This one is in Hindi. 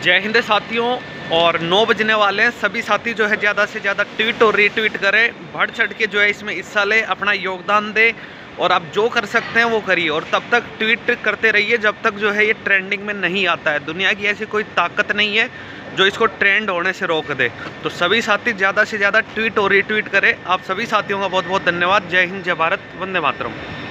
जय हिंद साथियों। और 9 बजने वाले हैं। सभी साथी जो है ज़्यादा से ज़्यादा ट्वीट और रीट्वीट करें, बढ़ चढ़ के जो है इसमें हिस्सा ले, अपना योगदान दे। और आप जो कर सकते हैं वो करिए, और तब तक ट्वीट करते रहिए जब तक जो है ये ट्रेंडिंग में नहीं आता है। दुनिया की ऐसी कोई ताकत नहीं है जो इसको ट्रेंड होने से रोक दे। तो सभी साथी ज़्यादा से ज़्यादा ट्वीट और रीट्वीट करें। आप सभी साथियों का बहुत बहुत धन्यवाद। जय हिंद, जय भारत, वंदे मातरम।